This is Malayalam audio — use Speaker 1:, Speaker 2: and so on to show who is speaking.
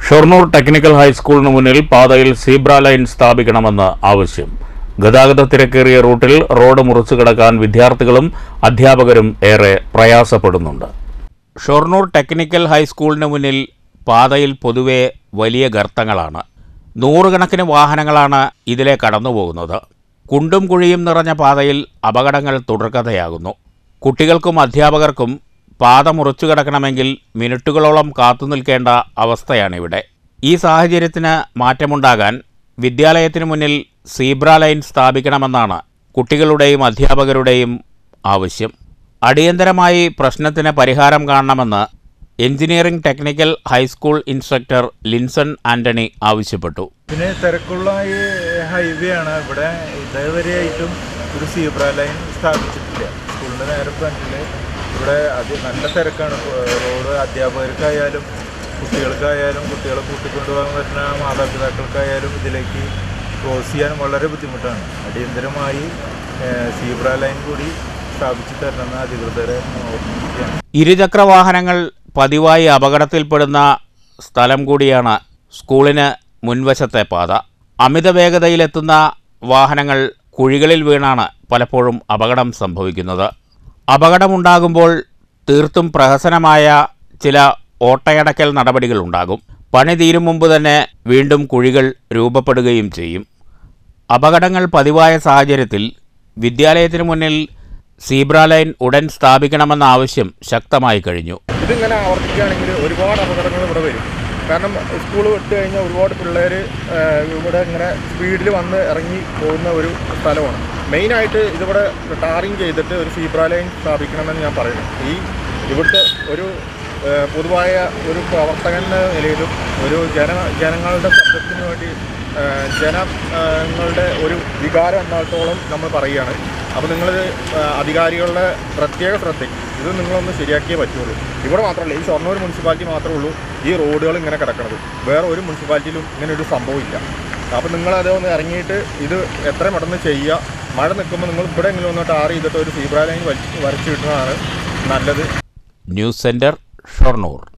Speaker 1: ഷൊർണൂർ ടെക്നിക്കൽ ഹൈസ്കൂളിന് മുന്നിൽ പാതയിൽ സീബ്ര ലൈൻ സ്ഥാപിക്കണമെന്ന് ആവശ്യം. ഗതാഗത തിരക്കേറിയ റൂട്ടിൽ റോഡ് മുറിച്ചു കടക്കാൻ വിദ്യാർത്ഥികളും അധ്യാപകരും ഏറെ പ്രയാസപ്പെടുന്നുണ്ട്. ഷൊർണൂർ ടെക്നിക്കൽ ഹൈസ്കൂളിന് മുന്നിൽ പാതയിൽ പൊതുവെ വലിയ ഗർത്തങ്ങളാണ്. നൂറുകണക്കിന് വാഹനങ്ങളാണ് ഇതിലെ കടന്നുപോകുന്നത്. കുണ്ടും കുഴിയും നിറഞ്ഞ പാതയിൽ അപകടങ്ങൾ തുടർക്കഥയാകുന്നു. കുട്ടികൾക്കും അധ്യാപകർക്കും പാത മുറിച്ചു കടക്കണമെങ്കിൽ മിനിറ്റുകളോളം കാത്തുനിൽക്കേണ്ട അവസ്ഥയാണിവിടെ. ഈ സാഹചര്യത്തിന് മാറ്റമുണ്ടാകാൻ വിദ്യാലയത്തിന് മുന്നിൽ സീബ്ര ലൈൻ സ്ഥാപിക്കണമെന്നാണ് കുട്ടികളുടെയും അധ്യാപകരുടെയും ആവശ്യം. അടിയന്തരമായി പ്രശ്നത്തിന് പരിഹാരം കാണണമെന്ന് engineering technical high school instructor Linson Antony ആവശ്യപ്പെട്ടു.
Speaker 2: പിന്നെ തിരക്കുള്ള ഈ ഹൈവേ ആണ്. ഇവിടെ ഇതേവരെയായിട്ടും ഒരു സീബ്ര ലൈൻ സ്ഥാപിച്ചിട്ടില്ല. സ്കൂളിൻ്റെ നേരെ ഫ്രണ്ടിൽ ഇവിടെ നല്ല തിരക്കാണ്. റോഡ് അധ്യാപകർക്കായാലും കുട്ടികൾക്കായാലും കുട്ടികളെ കൂട്ടിക്കൊണ്ടുപോകാൻ വരുന്ന മാതാപിതാക്കൾക്കായാലും ഇതിലേക്ക് ക്രോസ് ചെയ്യാൻ വളരെ ബുദ്ധിമുട്ടാണ്. അടിയന്തരമായി സീബ്ര ലൈൻ കൂടി സ്ഥാപിച്ചു തരണമെന്ന് അധികൃതരെ ഓർമ്മിപ്പിക്കുകയാണ്.
Speaker 1: ഇരുചക്ര വാഹനങ്ങൾ പതിവായി അപകടത്തിൽപ്പെടുന്ന സ്ഥലം കൂടിയാണ് സ്കൂളിന് മുൻവശത്തെ പാത. അമിത വേഗതയിലെത്തുന്ന വാഹനങ്ങൾ കുഴികളിൽ വീണാണ് പലപ്പോഴും അപകടം സംഭവിക്കുന്നത്. അപകടമുണ്ടാകുമ്പോൾ തീർത്തും പ്രഹസനമായ ചില ഓട്ടയടക്കൽ നടപടികളുണ്ടാകും. പണി തീരും മുമ്പ് തന്നെ വീണ്ടും കുഴികൾ രൂപപ്പെടുകയും ചെയ്യും. അപകടങ്ങൾ പതിവായ സാഹചര്യത്തിൽ വിദ്യാലയത്തിന് മുന്നിൽ സീബ്ര ലൈൻ ഉടൻ സ്ഥാപിക്കണമെന്ന ആവശ്യം ശക്തമായി കഴിഞ്ഞു.
Speaker 3: ഇതിങ്ങനെ ആവർത്തിക്കുകയാണെങ്കിൽ ഒരുപാട് അപകടങ്ങൾ ഇവിടെ വരും. കാരണം സ്കൂൾ വിട്ട് കഴിഞ്ഞാൽ ഒരുപാട് പിള്ളേർ ഇവിടെ ഇങ്ങനെ സ്പീഡിൽ വന്ന് ഇറങ്ങി പോകുന്ന ഒരു സ്ഥലമാണ്. മെയിനായിട്ട് ഇതിവിടെ ടാറിങ് ചെയ്തിട്ട് ഒരു സീബ്ര ലൈൻ സ്ഥാപിക്കണമെന്ന് ഞാൻ പറയുന്നു. ഇവിടുത്തെ ഒരു പൊതുവായ ഒരു പ്രവർത്തകൻ എന്ന നിലയിലും ഒരു ജനങ്ങളുടെ ശബ്ദത്തിന് വേണ്ടി ജനങ്ങളുടെ ഒരു വികാരം എന്നിടത്തോളം നമ്മൾ പറയുകയാണ്. അപ്പോൾ നിങ്ങൾ അധികാരികളുടെ പ്രത്യേക ശ്രദ്ധയ്ക്ക് ഇത് നിങ്ങളൊന്ന് ശരിയാക്കിയേ പറ്റുള്ളൂ. ഇവിടെ മാത്രമല്ല, ഈ ഷൊർണൂർ മുനിസിപ്പാലിറ്റി മാത്രമേ ഉള്ളൂ ഈ റോഡുകൾ ഇങ്ങനെ കിടക്കുന്നത്. വേറെ ഒരു മുനിസിപ്പാലിറ്റിയിലും ഇങ്ങനെ ഒരു സംഭവമില്ല. അപ്പോൾ നിങ്ങളത് ഒന്ന് ഇറങ്ങിയിട്ട് ഇത് എത്രയും പെട്ടെന്ന് ചെയ്യുക. മഴ നിൽക്കുമ്പോൾ നിങ്ങൾ ഇവിടെ എങ്കിലും ഒന്ന് ടാർ ചെയ്തിട്ട് ഒരു സീബ്ര ലൈൻ വരച്ചു കിട്ടുന്നതാണ് നല്ലത്.
Speaker 1: News centre Shoranur.